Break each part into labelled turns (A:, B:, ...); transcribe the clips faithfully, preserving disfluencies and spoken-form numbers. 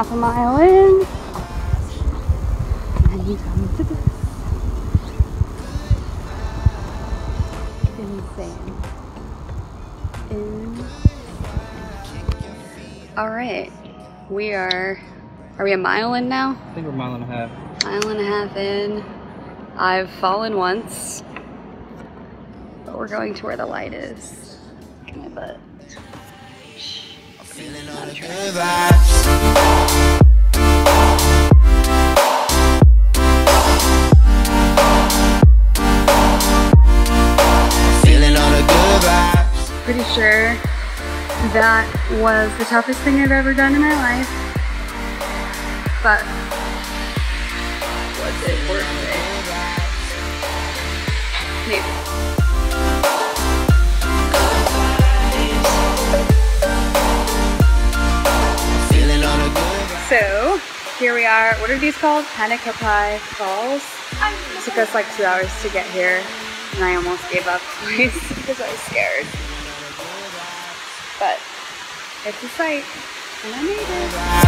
A: half a mile in, and you come to this. Insane. Insane. All right, we are, are we a mile in now?
B: I think we're a mile and a half.
A: Mile and a half in. I've fallen once, but we're going to where the light is. Look at my butt.
C: Feeling all the good vibes. Feeling all the good vibes.
A: Pretty sure that was the toughest thing I've ever done in my life. But was it worth it? Maybe. So here we are. What are these called? Kauai Falls. It took us like two hours to get here, and I almost gave up twice because I was scared. But it's a sight, and I made it.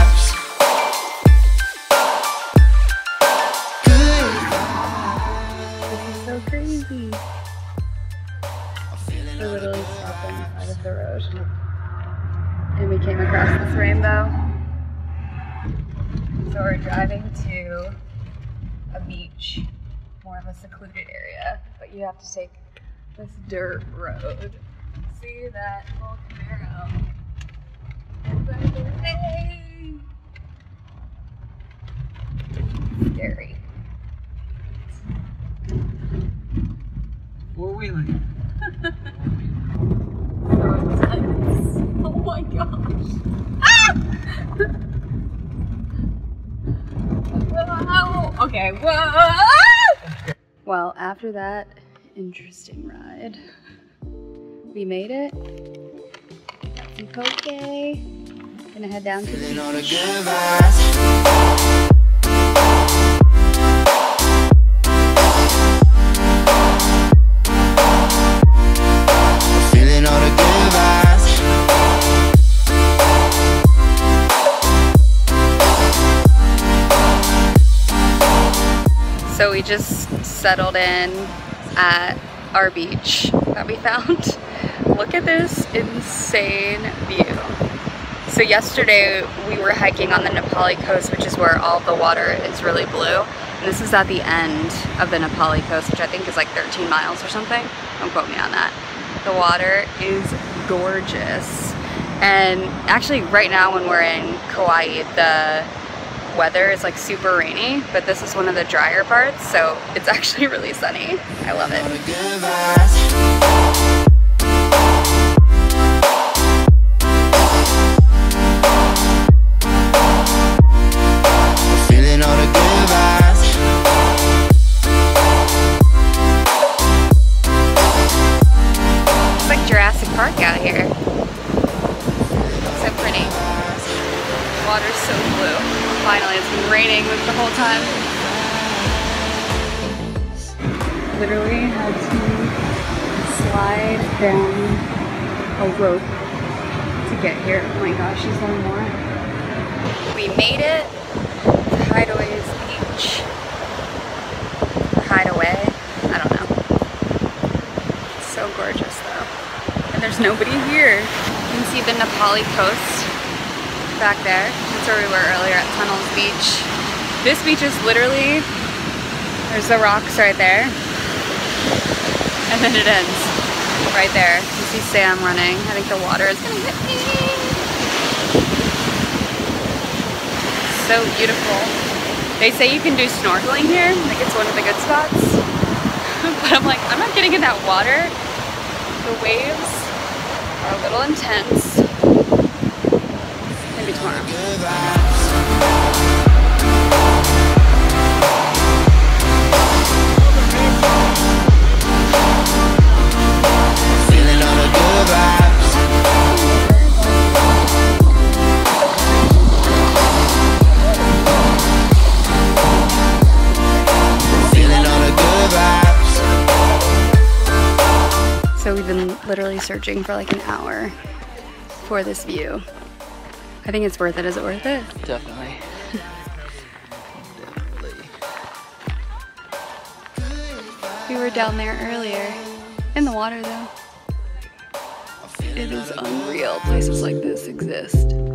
A: This is so crazy. We're literally stopping out of the road, and we came across this rainbow. So we're driving to a beach, more of a secluded area, but you have to take this dirt road. See that little Camaro? Hey! Scary.
B: Four-wheeling.
A: So intense. Oh my gosh. Ah! Okay, whoa! Well, after that interesting ride, we made it. Got some poke. Gonna head down to the beach.
C: Feeling all the good vibes.
A: So we just settled in at our beach that we found. Look at this insane view. So yesterday we were hiking on the Nepali coast, which is where all the water is really blue. And this is at the end of the Nepali coast, which I think is like thirteen miles or something. Don't quote me on that. The water is gorgeous. And actually right now when we're in Kauai, the weather is like super rainy, but this is one of the drier parts, so it's actually really sunny. I love it.
C: Feeling all the good vibes.
A: It's like Jurassic Park out here. So pretty. Water's so blue. Finally, it's been raining the whole time. Literally had to slide down a rope to get here. Oh my gosh, she's one more. We made it to Hideaway's beach. Or Hideaway, I don't know. It's so gorgeous though. And there's nobody here. You can see the Nepali coast back there. That's where we were earlier at Tunnels Beach. This beach is literally, there's the rocks right there, and then it ends right there. You see Sam running. I think the water is gonna hit me. So beautiful. They say you can do snorkeling here, like it's one of the good spots. But I'm like, I'm not getting in that water. The waves are a little intense. Maybe tomorrow.
C: Feeling all the good vibes. Feeling all the good vibes.
A: So we've been literally searching for like an hour for this view. I think it's worth it. Is it worth it?
B: Definitely.
A: We were down there earlier. In the water though. It is unreal places like this exist.